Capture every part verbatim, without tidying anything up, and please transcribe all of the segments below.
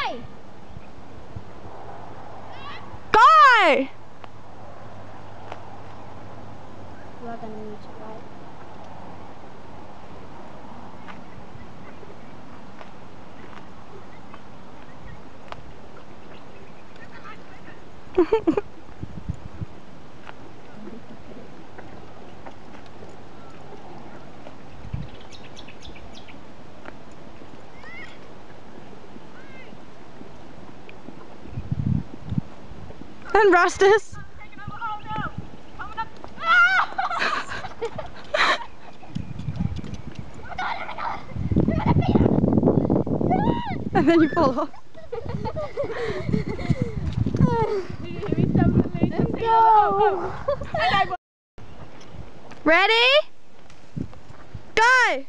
Go! You are going to need to ride. And Rastus. And then you fall off. Let's go! Ready? Go!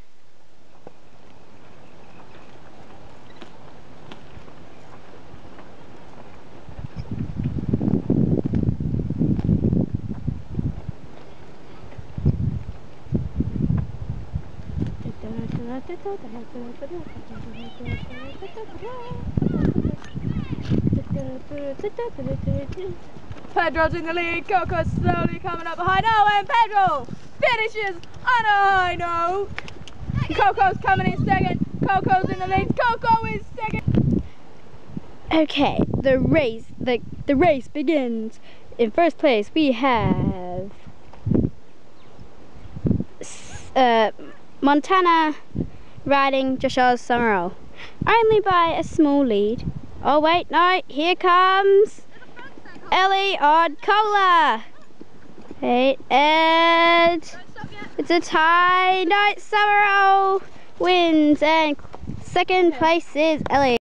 Pedro's in the lead, Coco's slowly coming up behind. Oh, and Pedro finishes on a high note. Coco's coming in second. Coco's in the lead. Coco is second. Okay, the race, the the race begins. In first place, we have uh, Montana riding Joshua's Summerall, only by a small lead. Oh wait, no, here comes Ellie on Colaaa. Wait, and it's a tie. No, Summerall wins, and second place is Ellie.